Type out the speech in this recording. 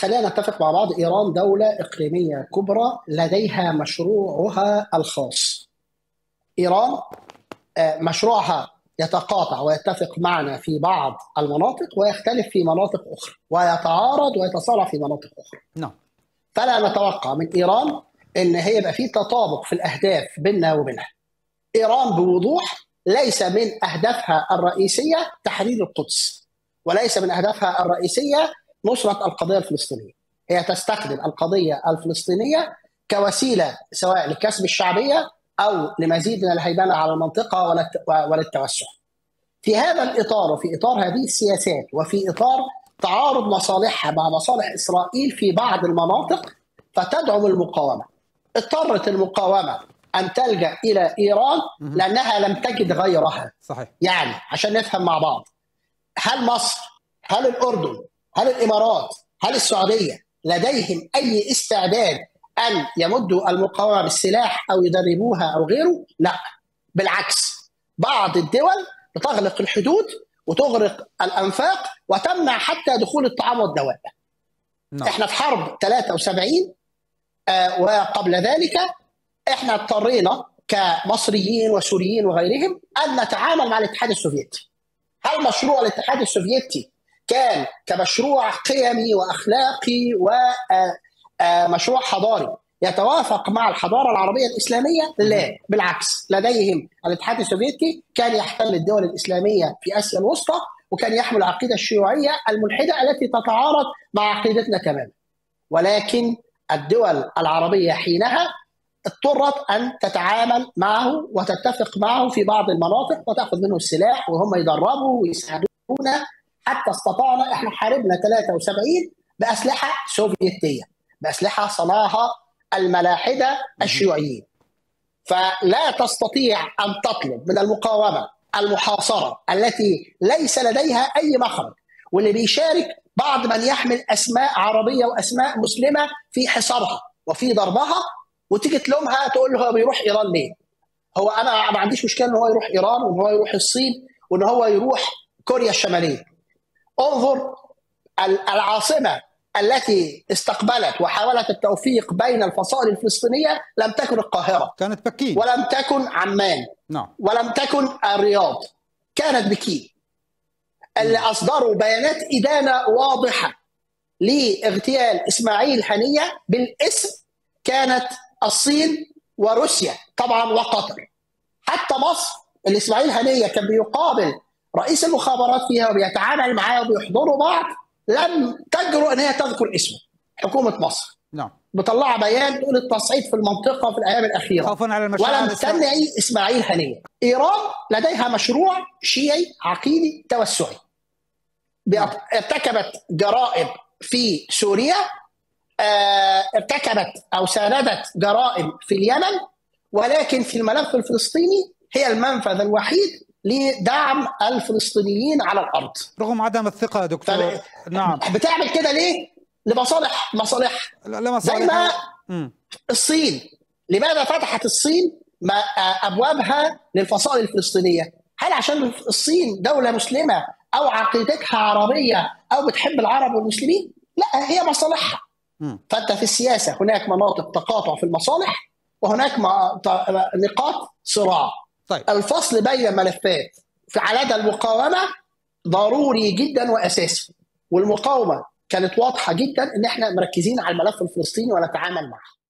خلينا نتفق مع بعض، إيران دولة إقليمية كبرى لديها مشروعها الخاص. إيران مشروعها يتقاطع ويتفق معنا في بعض المناطق ويختلف في مناطق أخرى، ويتعارض ويتصارع في مناطق أخرى. نعم. فلا نتوقع من إيران إن هي يبقى في تطابق في الأهداف بيننا وبينها. إيران بوضوح ليس من أهدافها الرئيسية تحرير القدس، وليس من أهدافها الرئيسية نصرة القضية الفلسطينية. هي تستخدم القضية الفلسطينية كوسيلة سواء لكسب الشعبية أو لمزيد من الهيمنة على المنطقة وللتوسع. في هذا الإطار وفي إطار هذه السياسات وفي إطار تعارض مصالحها مع مصالح إسرائيل في بعض المناطق فتدعم المقاومة. اضطرت المقاومة أن تلجأ إلى إيران لأنها لم تجد غيرها. صحيح. يعني عشان نفهم مع بعض، هل مصر، هل الأردن، هل الإمارات، هل السعودية لديهم أي استعداد أن يمدوا المقاومة بالسلاح أو يدربوها أو غيره؟ لا، بالعكس، بعض الدول بتغلق الحدود وتغرق الأنفاق وتمنع حتى دخول الطعام والدواء. احنا في حرب 73 وقبل ذلك احنا اضطرينا كمصريين وسوريين وغيرهم أن نتعامل مع الاتحاد السوفيتي. هل مشروع الاتحاد السوفيتي كان كمشروع قيمي وأخلاقي ومشروع حضاري يتوافق مع الحضارة العربية الإسلامية؟ لا، بالعكس، لديهم الاتحاد السوفيتي كان يحتل الدول الإسلامية في آسيا الوسطى وكان يحمل العقيدة الشيوعية الملحدة التي تتعارض مع عقيدتنا تماما. ولكن الدول العربية حينها اضطرت أن تتعامل معه وتتفق معه في بعض المناطق وتأخذ منه السلاح وهم يدربوا ويساعدونا، حتى استطعنا. احنا حاربنا 73 بأسلحة سوفيتية، بأسلحة صنعها الملاحدة الشيوعيين. فلا تستطيع أن تطلب من المقاومة المحاصرة التي ليس لديها أي مخرج واللي بيشارك بعض من يحمل أسماء عربية وأسماء مسلمة في حصارها وفي ضربها، وتيجي تلومها تقول له هو بيروح إيران ليه؟ هو أنا ما عنديش مشكلة إن هو يروح إيران وإن هو يروح الصين وإن هو يروح كوريا الشمالية. انظر، العاصمة التي استقبلت وحاولت التوفيق بين الفصائل الفلسطينية لم تكن القاهرة، كانت بكين، ولم تكن عمان، نعم، ولم تكن الرياض، كانت بكين. اللي أصدروا بيانات إدانة واضحة لاغتيال إسماعيل هنية بالاسم كانت الصين وروسيا طبعا وقطر. حتى مصر اللي إسماعيل هنية كان بيقابل رئيس المخابرات فيها وبيتعامل معاه وبيحضروا بعض لم تجرؤ ان هي تذكر اسمه. حكومه مصر نعم مطلعه بيان تقول التصعيد في المنطقه في الايام الاخيره خوفا على المشاعر ولم تمنعي اسماعيل هنيه. ايران لديها مشروع شيعي عقيدي توسعي، ارتكبت جرائم في سوريا، ارتكبت او ساندت جرائم في اليمن، ولكن في الملف الفلسطيني هي المنفذ الوحيد لدعم الفلسطينيين على الارض رغم عدم الثقه. دكتور نعم، بتعمل كده ليه؟ لمصالح زي ما الصين. لماذا فتحت الصين ابوابها للفصائل الفلسطينيه؟ هل عشان الصين دوله مسلمه او عقيدتها عربيه او بتحب العرب والمسلمين؟ لا، هي مصالحها. فانت في السياسه هناك مناطق تقاطع في المصالح وهناك نقاط صراع. طيب. الفصل بين الملفات على يد المقاومه ضروري جدا واساسي، والمقاومه كانت واضحه جدا ان احنا مركزين على الملف الفلسطيني ونتعامل معه.